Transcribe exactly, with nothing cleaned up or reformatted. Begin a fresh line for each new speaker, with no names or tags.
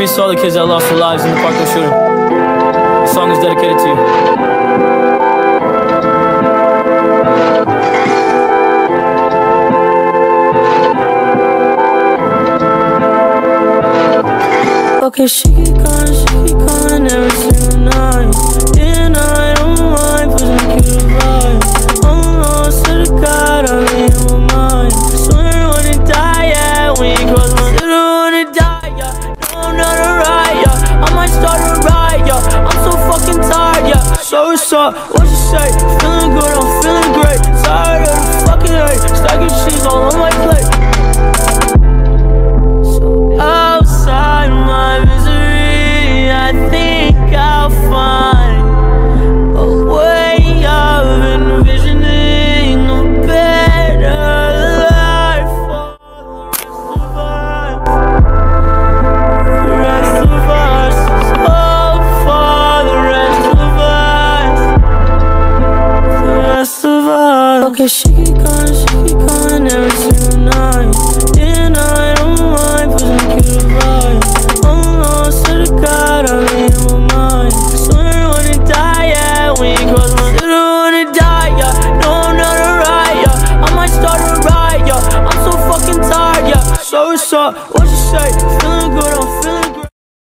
peace to all the kids that lost their lives in the Parkland shooting. The song is dedicated to you.
Okay, she keep calling, she keep calling every single night. And I don't mind pushing you to ride. Oh no, swear to God, I'm in my mind. Swear I wanna die, yeah, when you cross my swear I wanna die, yeah. No, I'm not alright, yeah. I might start a riot, yeah. I'm so fucking tired, yeah. So what's up, what you say? Feeling good, I'm feeling great. Tired of the fucking hate. Stacking cheese all on my plate. So outside my misery, I think I'll find a way of envisioning a better life for the rest of us. The rest of us, oh, for the rest of us, the rest of us. Okay, she keep calling, she keep calling every single night. And I don't mind pushing you to ride. Oh no, swear to God, I'm in my mind. Swear I wanna die, yeah, when you cross my swear I wanna die, yeah. No, I'm not alright, yeah. I might start a riot, yeah. I'm so fucking tired, yeah. So what's up, what you say?